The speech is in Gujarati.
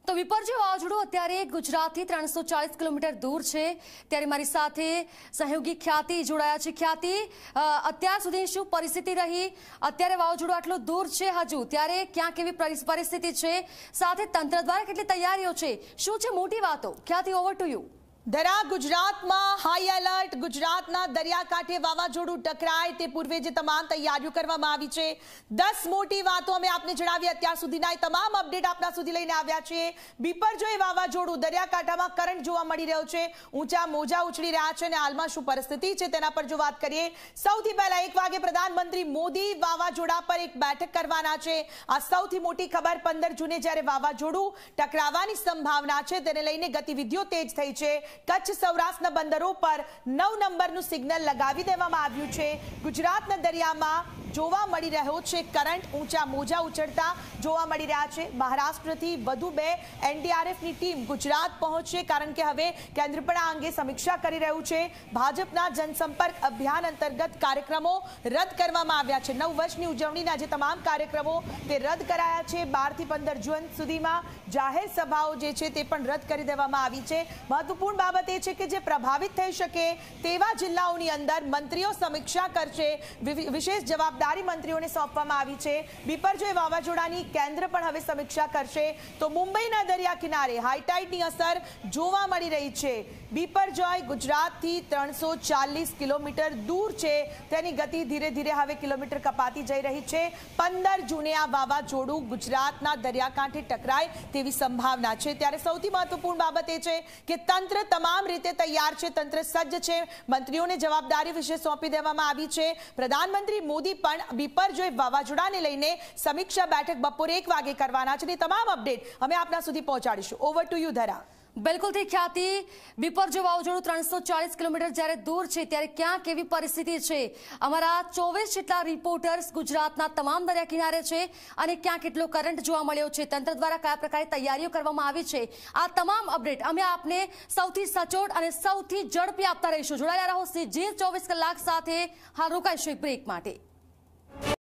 તો વિપર્જય વાવાઝોડું અત્યારે ગુજરાતથી 340 કિલોમીટર દૂર છે ત્યારે મારી સાથે સહયોગી ખ્યાતિ જોડાયા છે। ખ્યાતિ, અત્યાર સુધી શું પરિસ્થિતિ રહી? અત્યારે વાવાઝોડું આટલું દૂર છે હજુ, ત્યારે ક્યાં કેવી પરિસ્થિતિ છે, સાથે તંત્ર દ્વારા કેટલી તૈયારીઓ છે, શું છે મોટી વાતો? ખ્યાતિ, ઓવર ટુ યુ। ધરા, ગુજરાતમાં હાઈ એલર્ટ। ગુજરાતના દરિયાકાંઠે વાવાઝોડું ટકરાય તે પૂર્વે જે તમામ તૈયારીઓ કરવામાં આવી છે, 10 મોટી વાતો અમે આપને જણાવી। અત્યાર સુધીના તમામ અપડેટ આપના સુધી લઈને આવ્યા છીએ। બિપરજોય વાવાઝોડું, દરિયાકાંઠામાં કરંટ જોવા મળી રહ્યો છે, ઊંચા મોજા ઉછળી રહ્યા છે અને હાલમાં શું પરિસ્થિતિ છે તેના પર જો વાત કરીએ, સૌથી પહેલા 1 વાગે પ્રધાનમંત્રી મોદી વાવાઝોડા પર એક બેઠક કરવાના છે। આ સૌથી મોટી ખબર। 15 જૂને જ્યારે વાવાઝોડું ટકરાવવાની સંભાવના છે તેને લઈને ગતિવિધિઓ તેજ થઈ છે। કચ્છ સૌરાષ્ટ્રના બંદરો પર 9 નંબરનું સિગ્નલ લગાવી દેવામાં આવ્યું છે। ગુજરાતના દરિયામાં જોવા મળી રહ્યો છે કરંટ, ઊંચા મોજા ઉછળતા જોવા મળી રહ્યા છે। મહારાષ્ટ્રથી વધુ 2 એનડીઆરએફની ટીમ ગુજરાત પહોંચશે, કારણ કે હવે કેન્દ્ર પણ આ અંગે સમીક્ષા કરી રહ્યું છે। ભાજપના જનસંપર્ક અભિયાન અંતર્ગત કાર્યક્રમો રદ કરવામાં આવ્યા છે। 9 વર્ષની ઉજવણીના જે તમામ કાર્યક્રમો તે રદ કરાયા છે। 12 થી 15 જૂન સુધીમાં જાહેર સભાઓ જે છે તે પણ રદ કરી દેવામાં આવી છે। મહત્વપૂર્ણ બાબત એ છે કે જે પ્રભાવિત થઈ શકે તેવા જિલ્લાઓની અંદર મંત્રીઓ સમીક્ષા કરશે। વિશેષ જવાબદારી મંત્રીઓને સોંપવામાં આવી છે। બિપરજોય વાવાઝોડાની કેન્દ્ર પણ હવે સમીક્ષા કરશે। તો મુંબઈના દરિયા કિનારે હાઈટાઈડની અસર જોવા મળી રહી છે। બિપરજોય ગુજરાતથી 340 કિલોમીટર દૂર છે, તેની ગતિ ધીરે ધીરે હવે કિલોમીટર કપાતી જઈ રહી છે। 15 જૂને આ વાવાઝોડું ગુજરાતના દરિયાકાંઠે ટકરાય તેવી સંભાવના છે। ત્યારે સૌથી મહત્વપૂર્ણ બાબત એ છે કે તંત્ર તમામ રીતે તૈયાર છે, તંત્ર સજ્જ છે, મંત્રીઓને જવાબદારી વિશે સોંપી દેવામાં આવી છે। પ્રધાનમંત્રી મોદી પણ બિપરજોય વાવાઝોડાને લઈને સમીક્ષા બેઠક બપોરે 1 વાગે કરવાના છે। તમામ અપડેટ અમે આપના સુધી પહોંચાડીશું। ઓવર ટુ યુ ધરા। બિલકુલથી ખ્યાતિ, બિપરજોય વાવાઝોડું 340 કિલોમીટર જ્યારે દૂર છે ત્યારે ક્યાં કેવી પરિસ્થિતિ છે? અમારા 24 જેટલા રિપોર્ટર્સ ગુજરાતના તમામ દરિયા કિનારે છે અને ક્યાં કેટલો કરંટ જોવા મળ્યો છે, તંત્ર દ્વારા કયા પ્રકારે તૈયારીઓ કરવામાં આવી છે, આ તમામ અપડેટ અમે આપને સૌથી સચોટ અને સૌથી ઝડપી આપતા રહીશું। જોડાયેલા રહો જી 24 કલાક સાથે। હાલ રોકાઈશું એક બ્રેક માટે।